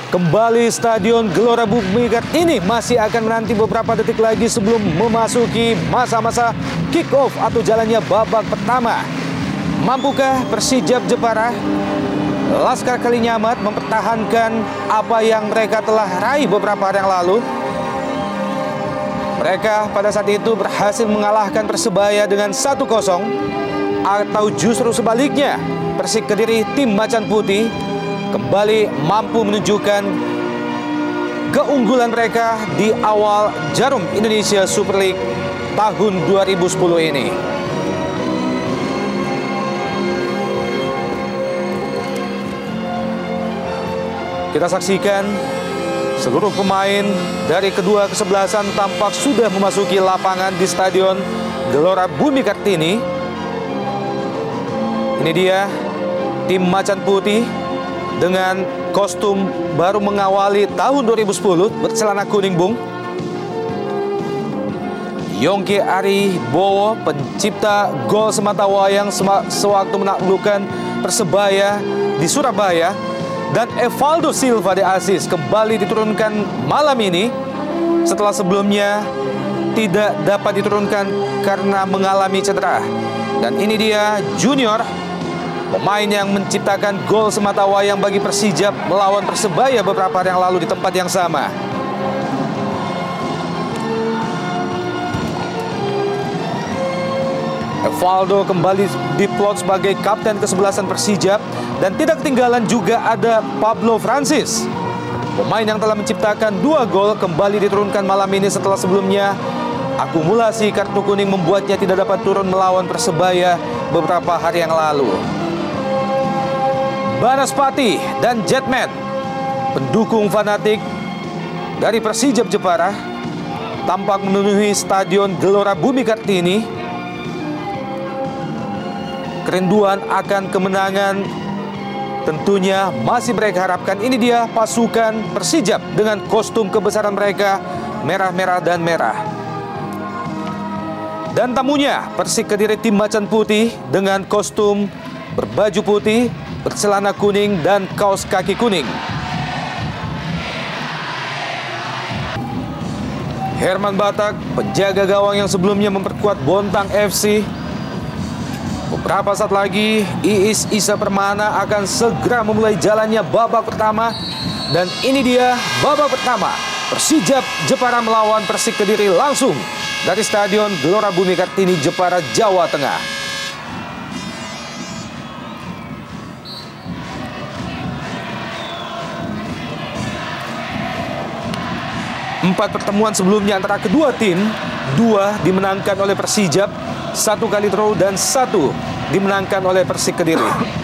Kembali Stadion Gelora Bumi Kartini masih akan menanti beberapa detik lagi sebelum memasuki masa-masa kick-off atau jalannya babak pertama. Mampukah Persijap Jepara, Laskar Kalinyamat mempertahankan apa yang mereka telah raih beberapa hari yang lalu? Mereka pada saat itu berhasil mengalahkan Persebaya dengan 1-0, atau justru sebaliknya, Persik Kediri tim Macan Putih kembali mampu menunjukkan keunggulan mereka di awal Jarum Indonesia Super League tahun 2010 ini. Kita saksikan seluruh pemain dari kedua kesebelasan tampak sudah memasuki lapangan di Stadion Gelora Bumi Kartini. Ini dia tim Macan Putih dengan kostum baru mengawali tahun 2010 bercelana kuning, Bung. Yongki Ari Bowo, pencipta gol sematawayang sewaktu menaklukkan Persebaya di Surabaya, dan Evaldo Silva de Aziz kembali diturunkan malam ini setelah sebelumnya tidak dapat diturunkan karena mengalami cedera. Dan ini dia Junior, pemain yang menciptakan gol sematawayang bagi Persijap melawan Persebaya beberapa hari yang lalu di tempat yang sama. Evaldo kembali diplot sebagai kapten kesebelasan Persijap, dan tidak ketinggalan juga ada Pablo Francis, pemain yang telah menciptakan 2 gol, kembali diturunkan malam ini setelah sebelumnya akumulasi kartu kuning membuatnya tidak dapat turun melawan Persebaya beberapa hari yang lalu. Banaspati dan Jetman, pendukung fanatik dari Persijap Jepara, tampak memenuhi Stadion Gelora Bumi Kartini. Kerinduan akan kemenangan tentunya masih mereka harapkan. Ini dia pasukan Persijap dengan kostum kebesaran mereka merah-merah dan merah. Dan tamunya Persik Kediri tim Macan Putih dengan kostum berbaju putih, bercelana kuning, dan kaos kaki kuning. Herman Batak, penjaga gawang yang sebelumnya memperkuat Bontang FC. Beberapa saat lagi Iis Isa Permana akan segera memulai jalannya babak pertama. Dan ini dia babak pertama, Persijap Jepara melawan Persik Kediri langsung dari Stadion Gelora Bumi Kartini, Jepara, Jawa Tengah. Empat pertemuan sebelumnya antara kedua tim, 2 dimenangkan oleh Persijap, 1 kali draw, dan 1 dimenangkan oleh Persik Kediri.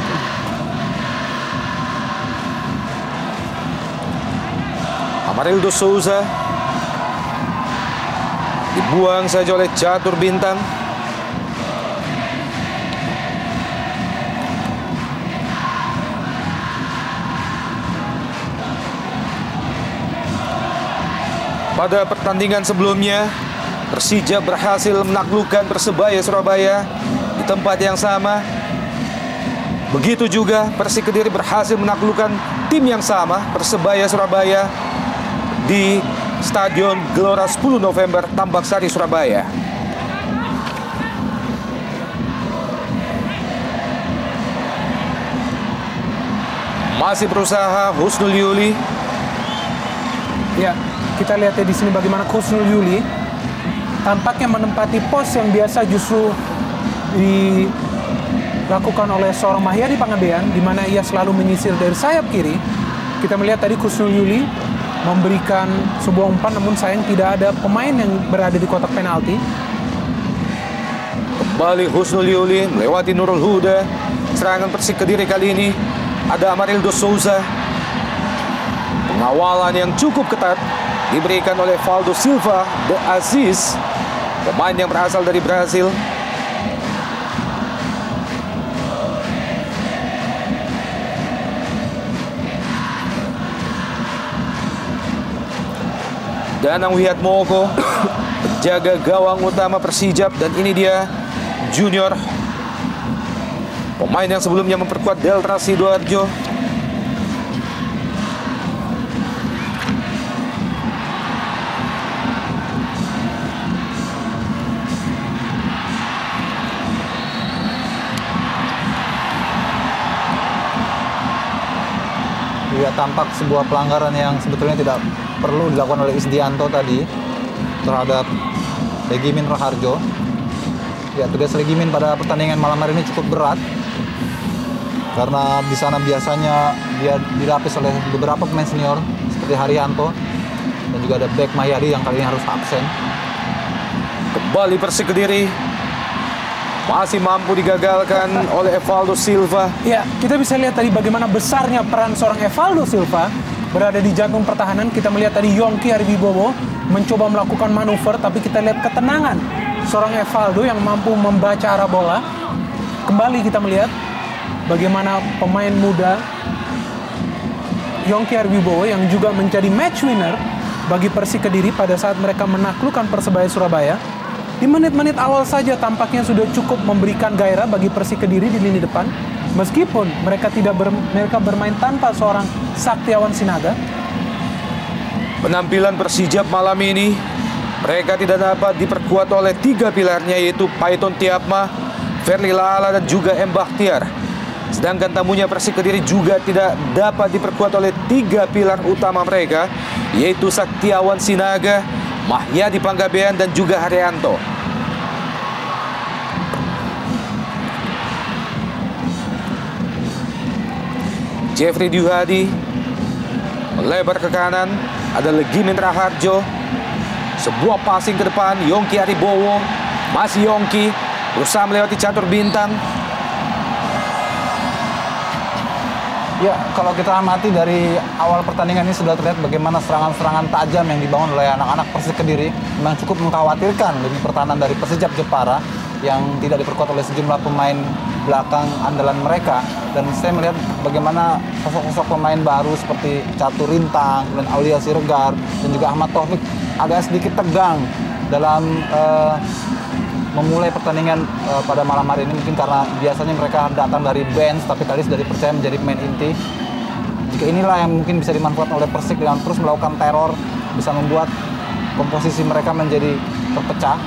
Amarildo Souza dibuang saja oleh Catur Bintang. Pada pertandingan sebelumnya, Persijap berhasil menaklukkan Persebaya Surabaya di tempat yang sama. Begitu juga Persik Kediri berhasil menaklukkan tim yang sama, Persebaya Surabaya, di Stadion Gelora 10 November Tambak Sari, Surabaya. Masih berusaha Husnul Yuli. Ya, kita lihat ya di sini bagaimana Husnul Yuli tampaknya menempati pos yang biasa justru dilakukan oleh seorang Mahyadi Pangabean, di mana ia selalu menyisir dari sayap kiri. Kita melihat tadi Husnul Yuli memberikan sebuah umpan, namun sayang tidak ada pemain yang berada di kotak penalti. Kembali Husnul Yuli melewati Nurul Huda. Serangan Persik Kediri kali ini ada Amarildo Souza. Pengawalan yang cukup ketat diberikan oleh Evaldo Silva de Aziz, pemain yang berasal dari Brasil. Danang Wihatmoko, penjaga gawang utama Persijap, dan ini dia Junior, pemain yang sebelumnya memperkuat Delta Sidoarjo. Ya, tampak sebuah pelanggaran yang sebetulnya tidak perlu dilakukan oleh Isdianto tadi terhadap Legimin Raharjo. Ya, tugas Legimin pada pertandingan malam hari ini cukup berat karena di sana biasanya dia dilapis oleh beberapa pemain senior seperti Haryanto dan juga ada Bek Mahyadi yang kali ini harus absen. Kembali Persik Kediri masih mampu digagalkan oleh Evaldo Silva. Ya, kita bisa lihat tadi bagaimana besarnya peran seorang Evaldo Silva berada di jantung pertahanan. Kita melihat tadi Yongki Ariwibowo mencoba melakukan manuver, tapi kita lihat ketenangan seorang Evaldo yang mampu membaca arah bola. Kembali kita melihat bagaimana pemain muda Yongki Ariwibowo yang juga menjadi match winner bagi Persik Kediri pada saat mereka menaklukkan Persebaya Surabaya. Di menit-menit awal saja tampaknya sudah cukup memberikan gairah bagi Persik Kediri di lini depan. Meskipun mereka mereka bermain tanpa seorang Saktiawan Sinaga. Penampilan Persijap malam ini, mereka tidak dapat diperkuat oleh 3 pilarnya, yaitu Paiton Tiapma, Ferli Laala, dan juga M. Bakhtiar. Sedangkan tamunya Persik Kediri juga tidak dapat diperkuat oleh 3 pilar utama mereka, yaitu Saktiawan Sinaga, Mahyadi Panggabean, dan juga Haryanto. Jeffrey Duhadi melebar ke kanan, ada Legimin Raharjo. Sebuah passing ke depan, Yongki Ariwibowo, masih Yongki berusaha melewati catur bintang. Ya, kalau kita amati dari awal pertandingan ini sudah terlihat bagaimana serangan-serangan tajam yang dibangun oleh anak-anak Persik Kediri memang cukup mengkhawatirkan lini pertahanan dari Persijap Jepara yang tidak diperkuat oleh sejumlah pemain belakang andalan mereka. Dan saya melihat bagaimana sosok-sosok pemain baru seperti Catur Rintang, kemudian Aulia Siregar, dan juga Ahmad Taufik agak sedikit tegang dalam memulai pertandingan pada malam hari ini, mungkin karena biasanya mereka datang dari bench tapi kali ini sudah dipercaya menjadi pemain inti. Jika inilah yang mungkin bisa dimanfaatkan oleh Persik dengan terus melakukan teror, bisa membuat komposisi mereka menjadi terpecah.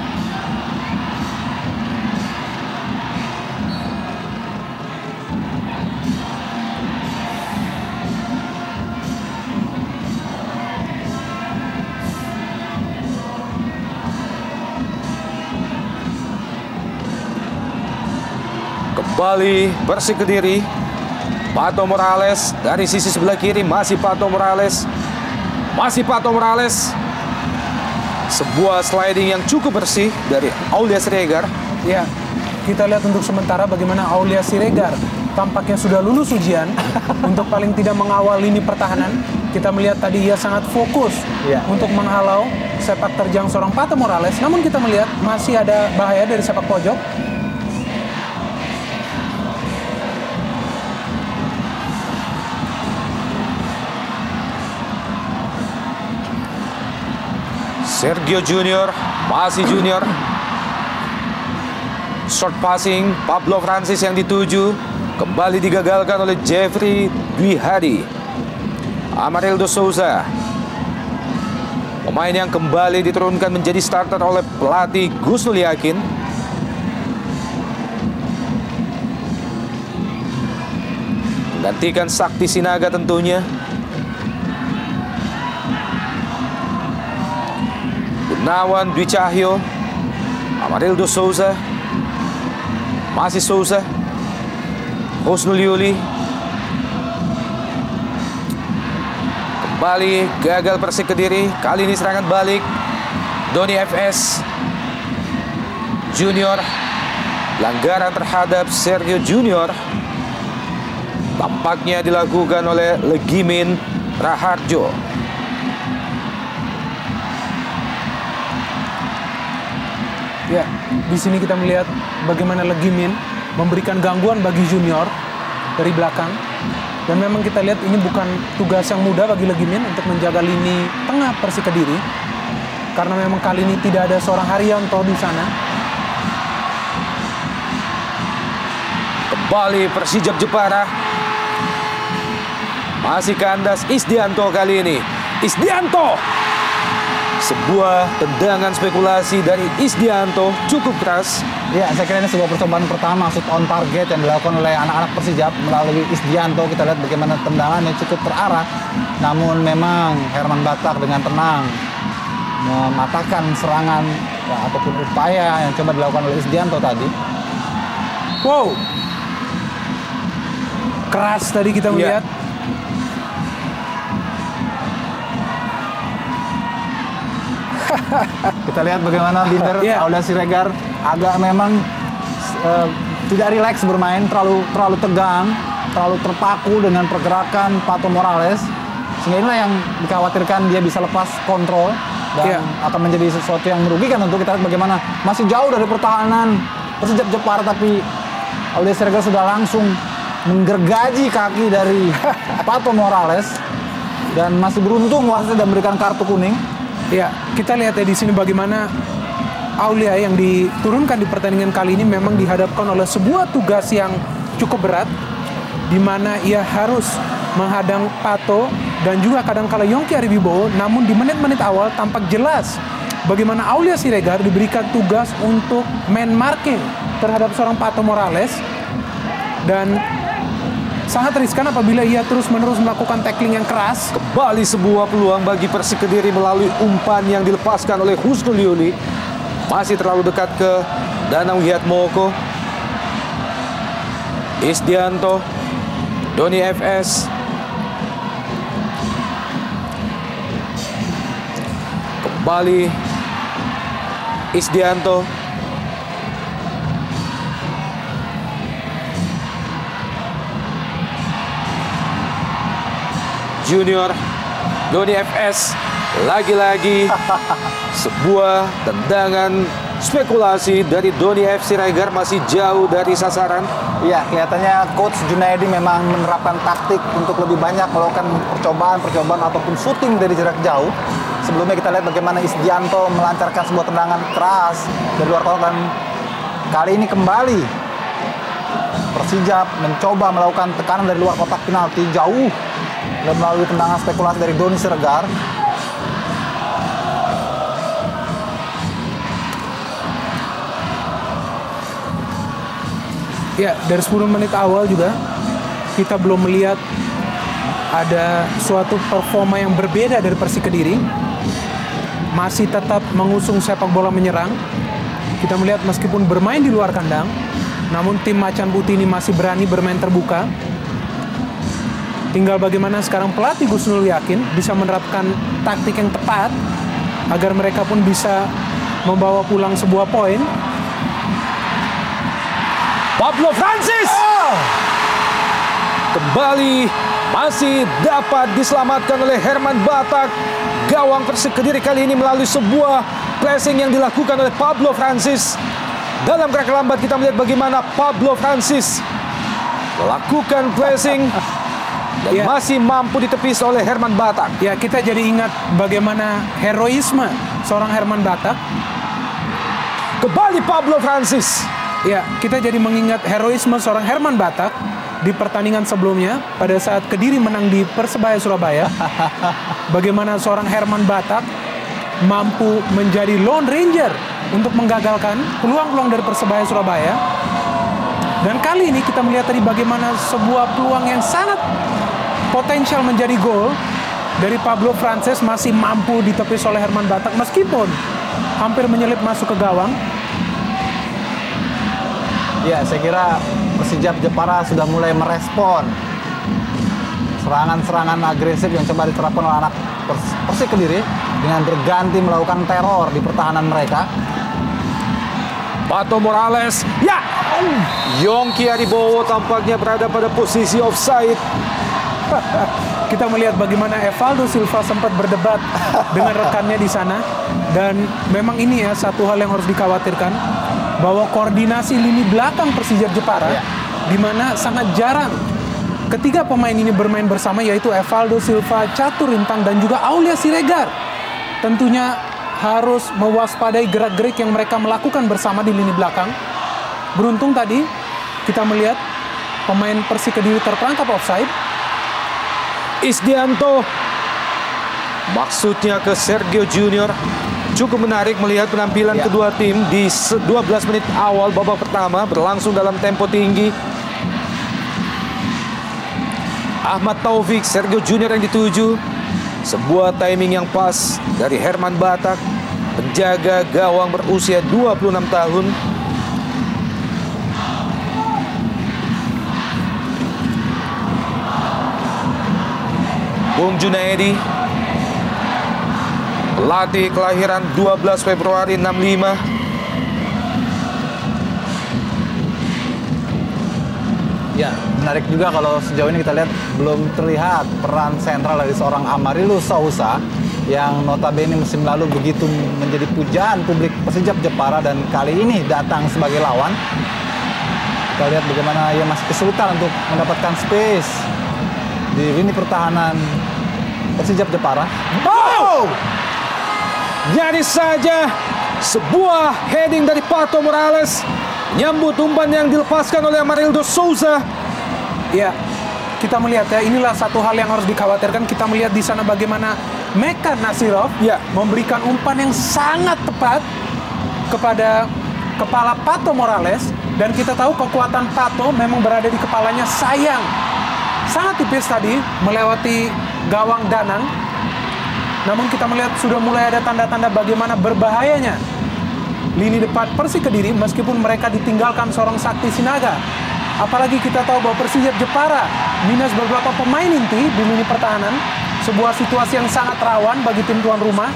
Kembali Persik Kediri, Pato Morales dari sisi sebelah kiri, masih Pato Morales, sebuah sliding yang cukup bersih dari Aulia Siregar. Ya, kita lihat untuk sementara bagaimana Aulia Siregar tampaknya sudah lulus ujian untuk paling tidak mengawal lini pertahanan. Kita melihat tadi ia sangat fokus untuk menghalau sepak terjang seorang Pato Morales. Namun kita melihat masih ada bahaya dari sepak pojok. Sergio Junior, masih Junior. Short passing, Pablo Francis yang dituju. Kembali digagalkan oleh Jeffrey Duhadi. Amarildo Souza, pemain yang kembali diturunkan menjadi starter oleh pelatih Gus Nul Yakin. Menggantikan Sakti Sinaga tentunya. Gunawan Dwi Cahyo, Amarildo Souza, masih Souza, Husnul Yuli. Kembali gagal Persik Kediri, kali ini serangan balik Doni FS Junior. Pelanggaran terhadap Sergio Junior tampaknya dilakukan oleh Legimin Raharjo. Ya, di sini kita melihat bagaimana Legimin memberikan gangguan bagi Junior dari belakang. Dan memang kita lihat ini bukan tugas yang mudah bagi Legimin untuk menjaga lini tengah Persik Kediri. Karena memang kali ini tidak ada seorang Haryanto di sana. Kembali Persijap Jepara. Masih kandas Isdianto kali ini. Isdianto Sebuah tendangan spekulasi dari Isdianto cukup keras. Ya, saya kira ini sebuah percobaan pertama shoot on target yang dilakukan oleh anak-anak Persijap melalui Isdianto. Kita lihat bagaimana tendangannya cukup terarah. Namun memang Herman Batak dengan tenang mematahkan serangan ya, ataupun upaya yang coba dilakukan oleh Isdianto tadi. Wow, keras tadi kita melihat. Kita lihat bagaimana Binder Aulia Siregar agak memang tidak rileks bermain, terlalu tegang, terlalu terpaku dengan pergerakan Pato Morales. Sehingga inilah yang dikhawatirkan dia bisa lepas kontrol dan akan menjadi sesuatu yang merugikan. Tentu kita lihat bagaimana masih jauh dari pertahanan Persijap Jepara, tapi Aulia Siregar sudah langsung menggergaji kaki dari Pato Morales dan masih beruntung wasit dan memberikan kartu kuning. Ya, kita lihat ya di sini bagaimana Aulia yang diturunkan di pertandingan kali ini memang dihadapkan oleh sebuah tugas yang cukup berat, di mana ia harus menghadang Pato dan juga kadangkala Yongki Ariwibowo. Namun di menit-menit awal tampak jelas bagaimana Aulia Siregar diberikan tugas untuk man marking terhadap seorang Pato Morales, dan sangat riskan apabila ia terus-menerus melakukan tackling yang keras. Kembali sebuah peluang bagi Persik Kediri melalui umpan yang dilepaskan oleh Husnul Yuli. Masih terlalu dekat ke Danang Wiatmoko. Isdianto, Doni FS. Kembali Isdianto. Junior, Doni FS, lagi-lagi sebuah tendangan spekulasi dari Doni F. Siregar masih jauh dari sasaran. Iya, kelihatannya Coach Junaidi memang menerapkan taktik untuk lebih banyak melakukan percobaan ataupun shooting dari jarak jauh. Sebelumnya kita lihat bagaimana Isdianto melancarkan sebuah tendangan keras dari luar kotak, dan kali ini kembali Persijap mencoba melakukan tekanan dari luar kotak penalti jauh dan melalui tendangan spekulasi dari Doni Siregar. Ya, dari 10 menit awal juga kita belum melihat ada suatu performa yang berbeda dari Persik Kediri. Masih tetap mengusung sepak bola menyerang. Kita melihat meskipun bermain di luar kandang, namun tim Macan Putih ini masih berani bermain terbuka. Tinggal bagaimana sekarang pelatih Gusnul yakin bisa menerapkan taktik yang tepat agar mereka pun bisa membawa pulang sebuah poin. Pablo Francis kembali masih dapat diselamatkan oleh Herman Batak. Gawang Persik Kediri kali ini melalui sebuah pressing yang dilakukan oleh Pablo Francis. Dalam gerak lambat kita melihat bagaimana Pablo Francis melakukan pressing dan masih mampu ditepis oleh Herman Batak. Ya, kita jadi ingat bagaimana heroisme seorang Herman Batak. Kembali Pablo Francis. Ya, kita jadi mengingat heroisme seorang Herman Batak di pertandingan sebelumnya pada saat Kediri menang di Persebaya Surabaya. Bagaimana seorang Herman Batak mampu menjadi Lone Ranger untuk menggagalkan peluang-peluang dari Persebaya Surabaya. Dan kali ini kita melihat tadi bagaimana sebuah peluang yang sangat potensial menjadi gol dari Pablo Francis masih mampu ditepis oleh Herman Batak meskipun hampir menyelip masuk ke gawang. Ya, saya kira Persijap Jepara sudah mulai merespon serangan-serangan agresif yang coba diterapkan oleh anak Persik Kediri dengan berganti melakukan teror di pertahanan mereka. Pato Morales, ya! Yongki Ariwibowo tampaknya berada pada posisi offside. Kita melihat bagaimana Evaldo Silva sempat berdebat dengan rekannya di sana. Dan memang ini ya satu hal yang harus dikhawatirkan, bahwa koordinasi lini belakang Persijap Jepara di mana sangat jarang ketiga pemain ini bermain bersama, yaitu Evaldo Silva, Catur Rintang, dan juga Aulia Siregar. Tentunya harus mewaspadai gerak-gerik yang mereka melakukan bersama di lini belakang. Beruntung tadi kita melihat pemain Persik Kediri terperangkap offside. Isdianto Maksudnya ke Sergio Junior. Cukup menarik melihat penampilan kedua tim di 12 menit awal babak pertama berlangsung dalam tempo tinggi. Ahmad Taufik, Sergio Junior yang dituju. Sebuah timing yang pas dari Herman Batak, penjaga gawang berusia 26 tahun. Bung Junaidi, pelatih kelahiran 12 Februari 65. Ya, menarik juga kalau sejauh ini kita lihat belum terlihat peran sentral dari seorang Amarildo Sousa yang notabene musim lalu begitu menjadi pujaan publik Persijap Jepara dan kali ini datang sebagai lawan. Kita lihat bagaimana ia masih kesulitan untuk mendapatkan space di lini pertahanan Persijap Jepara. Oh! Jadi saja sebuah heading dari Pato Morales nyambut umpan yang dilepaskan oleh Amarildo Sousa. Ya, kita melihat ya, inilah satu hal yang harus dikhawatirkan. Kita melihat di sana bagaimana Meka Nasirov memberikan umpan yang sangat tepat kepada kepala Pato Morales, dan kita tahu kekuatan Pato memang berada di kepalanya. Sayang, sangat tipis tadi melewati gawang Danang. Namun kita melihat sudah mulai ada tanda-tanda bagaimana berbahayanya lini depan Persik Kediri meskipun mereka ditinggalkan seorang Sakti Sinaga. Apalagi kita tahu bahwa Persijap Jepara minus beberapa pemain inti di lini pertahanan. Sebuah situasi yang sangat rawan bagi tim tuan rumah.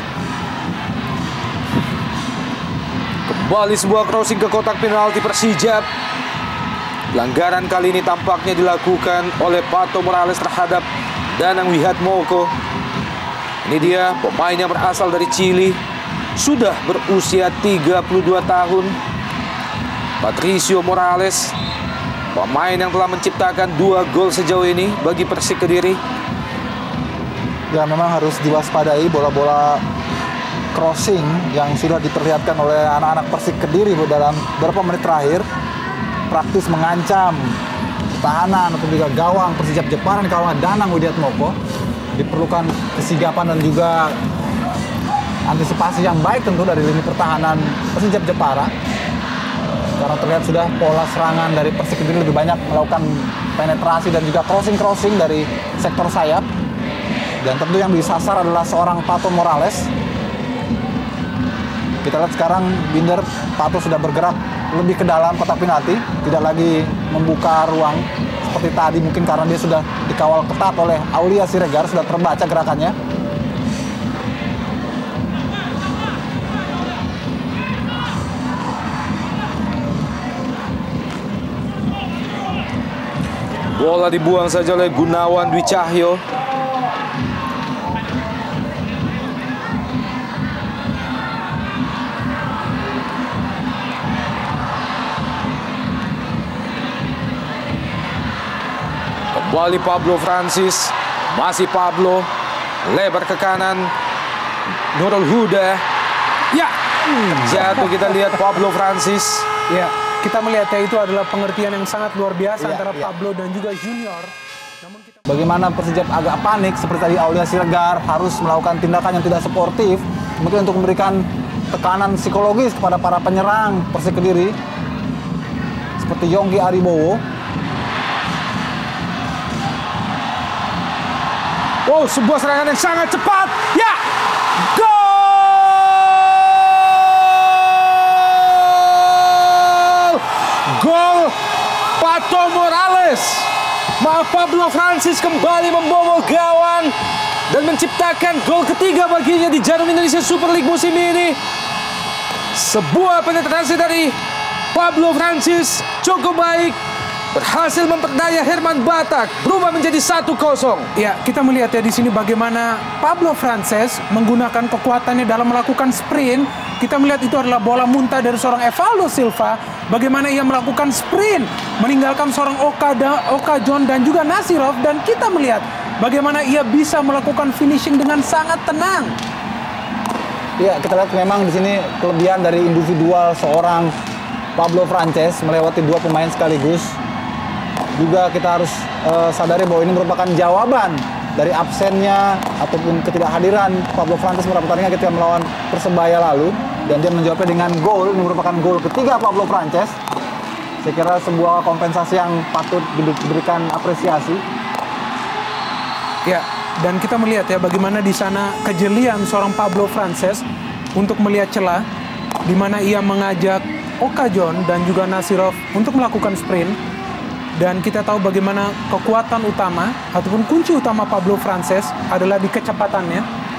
Kembali sebuah crossing ke kotak penalti Persijap. Pelanggaran kali ini tampaknya dilakukan oleh Pato Morales terhadap Danang Wihatmoko. Ini dia pemain yang berasal dari Chili, sudah berusia 32 tahun. Patricio Morales, pemain yang telah menciptakan 2 gol sejauh ini bagi Persik Kediri. Ya, memang harus diwaspadai bola-bola crossing yang sudah diperlihatkan oleh anak-anak Persik Kediri dalam beberapa menit terakhir. Praktis mengancam pertahanan atau juga gawang Persijap Jepara di kawasan Danang Wihatmoko. Diperlukan kesigapan dan juga antisipasi yang baik tentu dari lini pertahanan Persijap Jepara. Karena terlihat sudah pola serangan dari Persik Kediri lebih banyak melakukan penetrasi dan juga crossing dari sektor sayap. Dan tentu yang disasar adalah seorang Pato Morales. Kita lihat sekarang Binder, Pato sudah bergerak lebih ke dalam kotak penalti, tidak lagi membuka ruang seperti tadi, mungkin karena dia sudah dikawal ketat oleh Aulia Siregar, sudah terbaca gerakannya. Bola dibuang saja oleh Gunawan Dwi Cahyo. Kembali Pablo Francis, masih Pablo, lebar ke kanan, Nurul Huda. Ya, jatuh. Kita lihat Pablo Francis. Ya, kita melihat ya, itu adalah pengertian yang sangat luar biasa antara Pablo dan juga Junior. Bagaimana Persijap agak panik seperti tadi Aulia Siregar harus melakukan tindakan yang tidak sportif, mungkin untuk memberikan tekanan psikologis kepada para penyerang Persik Kediri seperti Yonggi Aribowo. Wow, sebuah serangan yang sangat cepat. Ya, gol! Gol Pato Morales. Pablo Francis kembali membobol gawang dan menciptakan gol ketiga baginya di Jarum Indonesia Super League musim ini. Sebuah penetrasi dari Pablo Francis cukup baik, berhasil memperdaya Herman Batak, berubah menjadi 1-0. Ya, kita melihat ya di sini bagaimana Pablo Francis menggunakan kekuatannya dalam melakukan sprint. Kita melihat itu adalah bola muntah dari seorang Evaldo Silva. Bagaimana ia melakukan sprint, meninggalkan seorang Oka John dan juga Nasirov. Dan kita melihat bagaimana ia bisa melakukan finishing dengan sangat tenang. Ya, kita lihat memang di sini kelebihan dari individual seorang Pablo Francis melewati 2 pemain sekaligus. Juga kita harus sadari bahwa ini merupakan jawaban dari absennya ataupun ketidakhadiran Pablo Frances pada pertandingan ketika melawan Persebaya lalu, dan dia menjawabnya dengan gol. Ini merupakan gol ketiga Pablo Frances. Saya kira sebuah kompensasi yang patut diberikan apresiasi. Ya, dan kita melihat ya bagaimana di sana kejelian seorang Pablo Frances untuk melihat celah, di mana ia mengajak Oka John dan juga Nasirov untuk melakukan sprint. Dan kita tahu bagaimana kekuatan utama ataupun kunci utama Pablo Frances adalah di kecepatannya.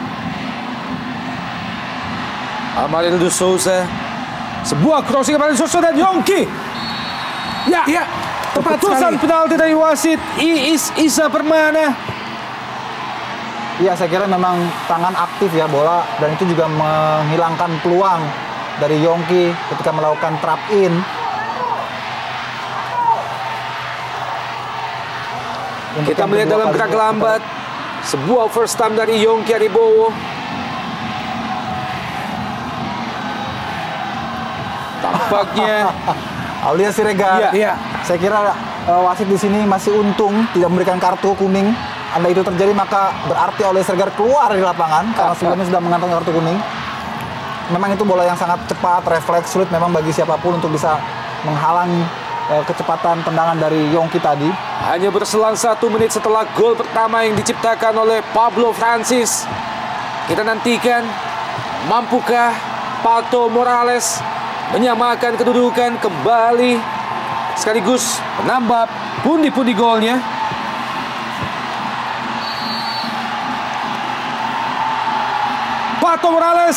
Amarildo Souza, sebuah crossing Amarildo Souza dan Yongki. Ya, tepat keputusan sekali. penalti dari wasit Iis Isa Permana. Iya, saya kira memang tangan aktif ya bola, dan itu juga menghilangkan peluang dari Yongki ketika melakukan trap in. Kita melihat dalam gerak lambat sebuah first time dari Yongki Aribowo. Tampaknya Aulia Siregar. Iya. Saya kira wasit di sini masih untung tidak memberikan kartu kuning. Andai itu terjadi maka berarti Aulia Siregar keluar dari lapangan karena sebelumnya sudah mengantongi kartu kuning. Memang itu bola yang sangat cepat, refleks, sulit memang bagi siapapun untuk bisa menghalangi kecepatan tendangan dari Yongki tadi. hanya berselang 1 menit setelah gol pertama yang diciptakan oleh Pablo Frances. Kita nantikan mampukah Pato Morales menyamakan kedudukan kembali sekaligus menambah pundi-pundi golnya. Pato Morales,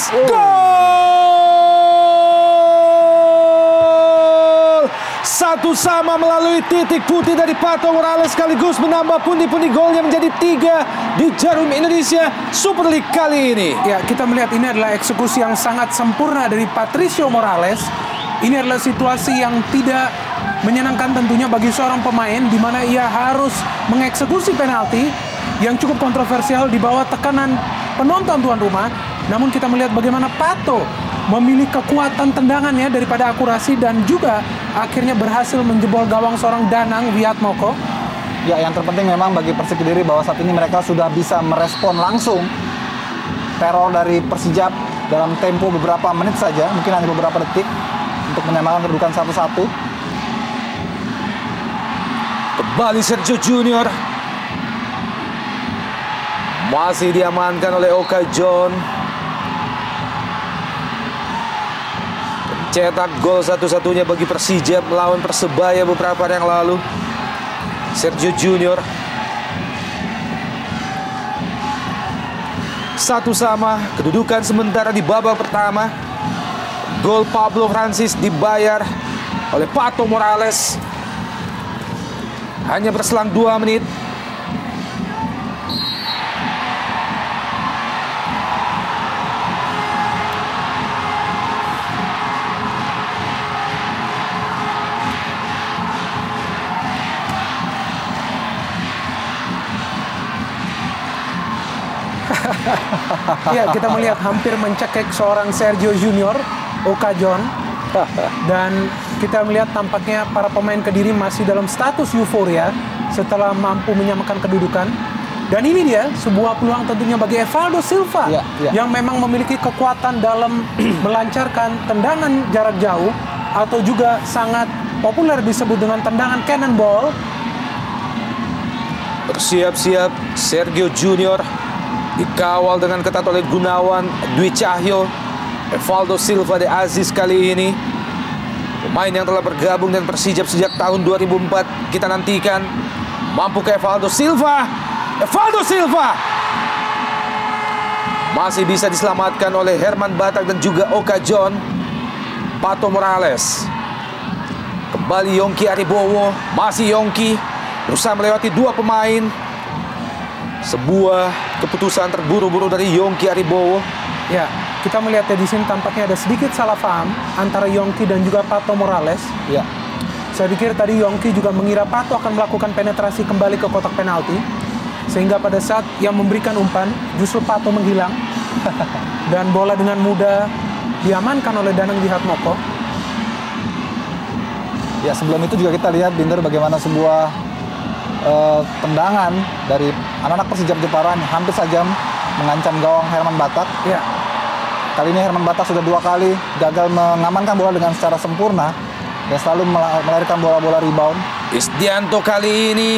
gol! 1-1 melalui titik putih dari Pato Morales sekaligus menambah pundi-pundi golnya menjadi 3 di Jarum Indonesia Super League kali ini. Ya, kita melihat ini adalah eksekusi yang sangat sempurna dari Patricio Morales. Ini adalah situasi yang tidak menyenangkan tentunya bagi seorang pemain, di mana ia harus mengeksekusi penalti yang cukup kontroversial di bawah tekanan penonton tuan rumah. Namun kita melihat bagaimana Pato memilih kekuatan tendangannya daripada akurasi dan juga akhirnya berhasil menjebol gawang seorang Danang Wiatmoko. Ya, yang terpenting memang bagi Persik Kediri bahwa saat ini mereka sudah bisa merespon langsung teror dari Persijap dalam tempo beberapa menit saja, mungkin hanya beberapa detik, untuk menyamakan kedudukan 1-1. Kembali Sergio Junior. Masih diamankan oleh Oka John. Cetak gol satu-satunya bagi Persijap melawan Persebaya beberapa hari yang lalu. Sergio Junior. 1-1 kedudukan sementara di babak pertama. Gol Pablo Frances dibayar oleh Pato Morales. Hanya berselang 2 menit. Ya, kita melihat hampir mencekik seorang Sergio Junior, Oka John. Dan kita melihat tampaknya para pemain Kediri masih dalam status euforia setelah mampu menyamakan kedudukan. Dan ini dia sebuah peluang tentunya bagi Evaldo Silva yang memang memiliki kekuatan dalam melancarkan tendangan jarak jauh atau juga sangat populer disebut dengan tendangan cannonball. Bersiap-siap Sergio Junior dikawal dengan ketat oleh Gunawan Dwi Cahyo. Evaldo Silva de Aziz kali ini pemain yang telah bergabung dengan Persijap sejak tahun 2004. Kita nantikan mampukah Evaldo Silva. Evaldo Silva masih bisa diselamatkan oleh Herman Batak dan juga Oka John. Pato Morales, kembali Yongki Aribowo. Masih Yongki berusaha melewati 2 pemain. Sebuah keputusan terburu-buru dari Yongki Aribowo. Ya, kita melihat di sini tampaknya ada sedikit salah paham antara Yongki dan juga Pato Morales. Ya. Saya pikir tadi Yongki juga mengira Pato akan melakukan penetrasi kembali ke kotak penalti, sehingga pada saat yang memberikan umpan justru Pato menghilang dan bola dengan mudah diamankan oleh Danang Wiatmoko. Ya, sebelum itu juga kita lihat Binder bagaimana sebuah tendangan dari anak-anak Persijap Jepara hampir saja mengancam gawang Herman Batak. Ya. Kali ini Herman Batak sudah 2 kali gagal mengamankan bola dengan secara sempurna dan selalu melahirkan bola-bola rebound. Isdianto kali ini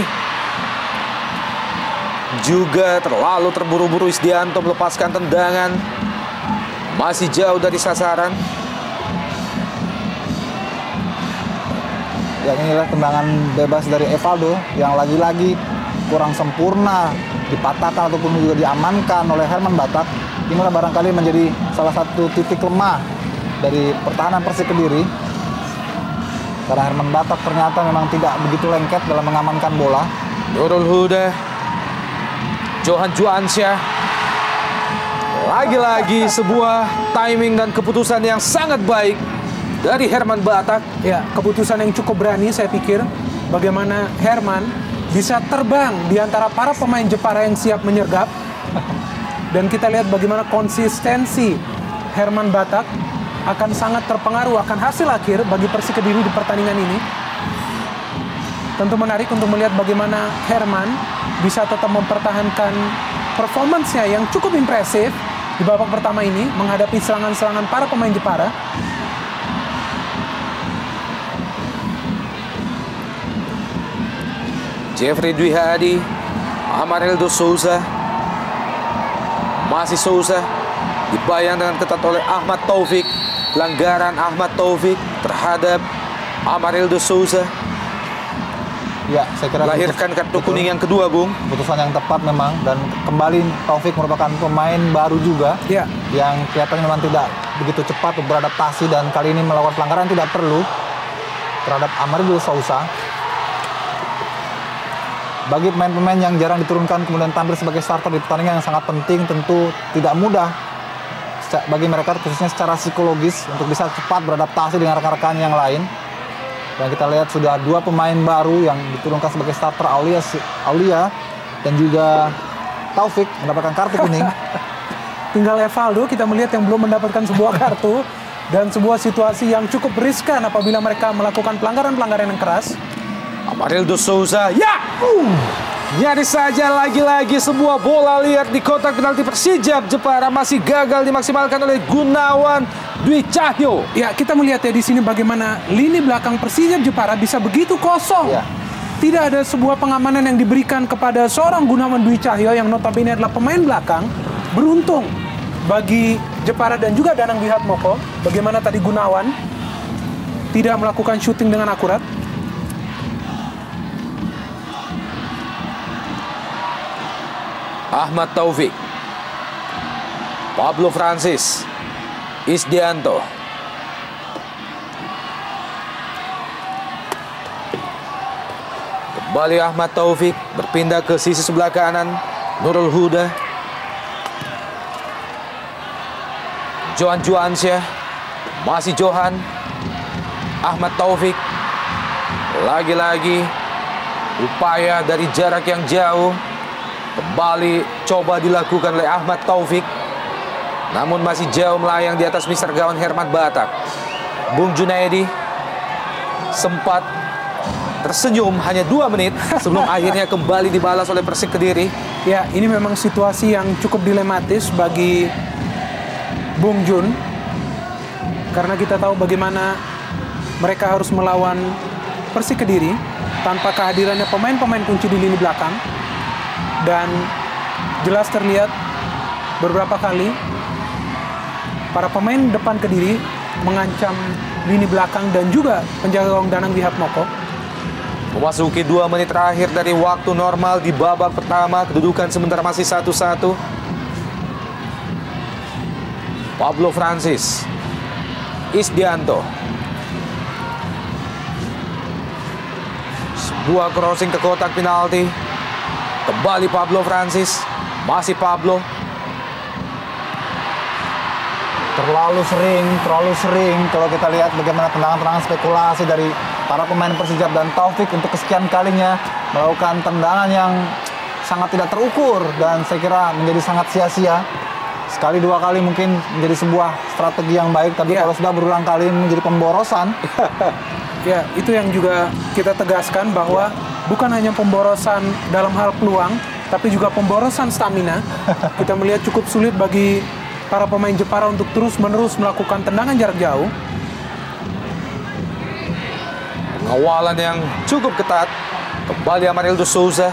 juga terlalu terburu-buru. Isdianto melepaskan tendangan, masih jauh dari sasaran. Ya, inilah tendangan bebas dari Evaldo yang lagi-lagi kurang sempurna dipatahkan ataupun juga diamankan oleh Herman Batak. Inilah barangkali menjadi salah satu titik lemah dari pertahanan Persik Kediri. Karena Herman Batak ternyata memang tidak begitu lengket dalam mengamankan bola. Nurul Huda, Johan Juansyah. Lagi-lagi sebuah timing dan keputusan yang sangat baik dari Herman Batak. Ya, keputusan yang cukup berani saya pikir. Bagaimana Herman bisa terbang di antara para pemain Jepara yang siap menyergap. Dan kita lihat bagaimana konsistensi Herman Batak akan sangat terpengaruh akan hasil akhir bagi Persik Kediri di pertandingan ini. Tentu menarik untuk melihat bagaimana Herman bisa tetap mempertahankan performance-nya yang cukup impresif di babak pertama ini menghadapi serangan-serangan para pemain Jepara. Jeffrey Dwi Hadi, Amarildo Souza, masih Souza, dibayang dengan ketat oleh Ahmad Taufik. Pelanggaran Ahmad Taufik terhadap Amarildo Souza. Ya, saya kira Lahirkan kartu kuning yang kedua, Bung. Keputusan yang tepat memang, dan kembali Taufik merupakan pemain baru juga. Ya. Yang kelihatannya memang tidak begitu cepat untuk beradaptasi dan kali ini melakukan pelanggaran tidak perlu terhadap Amarildo Souza. Bagi pemain-pemain yang jarang diturunkan kemudian tampil sebagai starter di pertandingan yang sangat penting, tentu tidak mudah bagi mereka khususnya secara psikologis untuk bisa cepat beradaptasi dengan rekan-rekan yang lain. Dan kita lihat sudah 2 pemain baru yang diturunkan sebagai starter, Aulia dan juga Taufik mendapatkan kartu kuning. Tinggal Evaldo kita melihat yang belum mendapatkan sebuah kartu dan sebuah situasi yang cukup riskan apabila mereka melakukan pelanggaran-pelanggaran yang keras. Amarildo Souza, ya! Nyaris saja lagi-lagi sebuah bola liar di kotak penalti Persijap Jepara masih gagal dimaksimalkan oleh Gunawan Dwi Cahyo. Ya, kita melihat ya di sini bagaimana lini belakang Persijap Jepara bisa begitu kosong. Ya. Tidak ada sebuah pengamanan yang diberikan kepada seorang Gunawan Dwi Cahyo yang notabene adalah pemain belakang. Beruntung bagi Jepara dan juga Danang Wihatmoko, bagaimana tadi Gunawan tidak melakukan syuting dengan akurat. Ahmad Taufik, Pablo Francis, Isdianto. Kembali Ahmad Taufik berpindah ke sisi sebelah kanan. Nurul Huda, Johan Juansyah, masih Johan. Ahmad Taufik, lagi-lagi upaya dari jarak yang jauh. Kembali coba dilakukan oleh Ahmad Taufik, namun masih jauh melayang di atas mister gawang Herman Batak. Bung Junaidi sempat tersenyum hanya 2 menit sebelum akhirnya kembali dibalas oleh Persik Kediri. Ya, ini memang situasi yang cukup dilematis bagi Bung Jun, karena kita tahu bagaimana mereka harus melawan Persik Kediri tanpa kehadirannya pemain-pemain kunci di lini belakang. Dan jelas terlihat beberapa kali para pemain depan Kediri mengancam lini belakang dan juga penjaga gawang Danang Wihatmoko. Memasuki 2 menit terakhir dari waktu normal di babak pertama, kedudukan sementara masih 1-1. Pablo Francis, Isdianto, sebuah crossing ke kotak penalti. Kembali Pablo Francis, masih Pablo. Terlalu sering kalau kita lihat bagaimana tendangan-tendangan spekulasi dari para pemain Persijap dan Taufik untuk kesekian kalinya melakukan tendangan yang sangat tidak terukur dan saya kira menjadi sangat sia-sia. Sekali 2 kali mungkin menjadi sebuah strategi yang baik, tapi kalau sudah berulang kali menjadi pemborosan. Ya, itu yang juga kita tegaskan bahwa bukan hanya pemborosan dalam hal peluang, tapi juga pemborosan stamina. Kita melihat cukup sulit bagi para pemain Jepara untuk terus-menerus melakukan tendangan jarak jauh. Pengawalan yang cukup ketat. Kembali Amarildo Souza.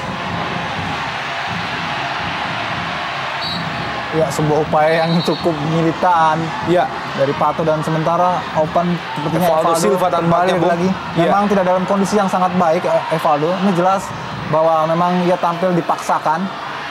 Ya, sebuah upaya yang cukup militan Ya, dari Pato, dan sementara Open sepertinya Evaldo Silva kembali tampaknya, lagi. Ya. Memang tidak dalam kondisi yang sangat baik Evaldo. Ini jelas bahwa memang ia tampil dipaksakan.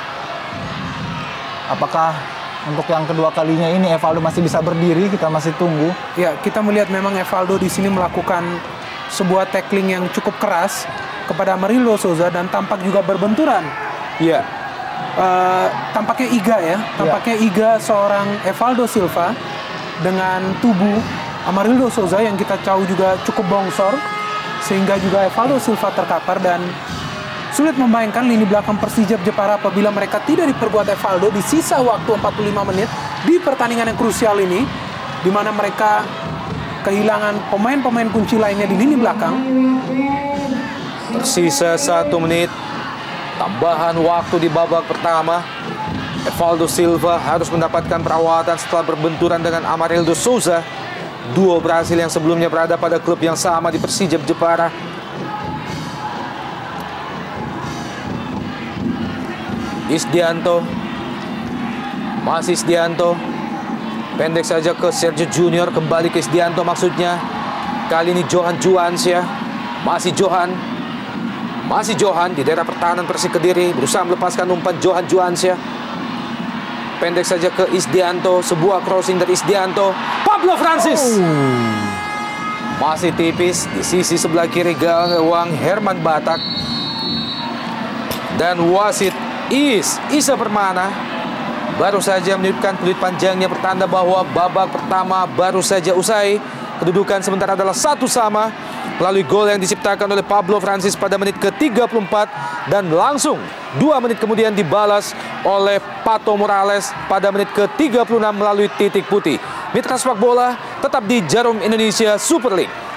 Apakah untuk yang kedua kalinya ini Evaldo masih bisa berdiri? Kita masih tunggu. Ya, kita melihat memang Evaldo di sini melakukan sebuah tackling yang cukup keras kepada Amarildo Souza dan tampak juga berbenturan. ya. Tampaknya iga seorang Evaldo Silva dengan tubuh Amarildo Souza yang kita tahu juga cukup bongsor, sehingga juga Evaldo Silva terkapar dan sulit membayangkan lini belakang Persijap Jepara apabila mereka tidak diperbuat Evaldo di sisa waktu 45 menit di pertandingan yang krusial ini, di mana mereka kehilangan pemain-pemain kunci lainnya di lini belakang. Tersisa 1 menit. Tambahan waktu di babak pertama. Evaldo Silva harus mendapatkan perawatan setelah berbenturan dengan Amarildo Souza. Duo Brasil yang sebelumnya berada pada klub yang sama di Persijap Jepara. Isdianto. Masih Isdianto. Pendek saja ke Sergio Junior. Kembali ke Isdianto maksudnya. Kali ini Johan Juansyah. Masih Johan di daerah pertahanan Persik Kediri, berusaha melepaskan umpan Johan Juansyah. Pendek saja ke Isdianto, sebuah crossing dari Isdianto. Pablo Francis masih tipis di sisi sebelah kiri gawang Herman Batak. Dan wasit Isa Permana baru saja meniupkan peluit panjangnya, pertanda bahwa babak pertama baru saja usai. Kedudukan sementara adalah 1-1 melalui gol yang diciptakan oleh Pablo Francis pada menit ke-34 dan langsung 2 menit kemudian dibalas oleh Pato Morales pada menit ke-36 melalui titik putih. Mitra sepak bola tetap di Jarum Indonesia Super League.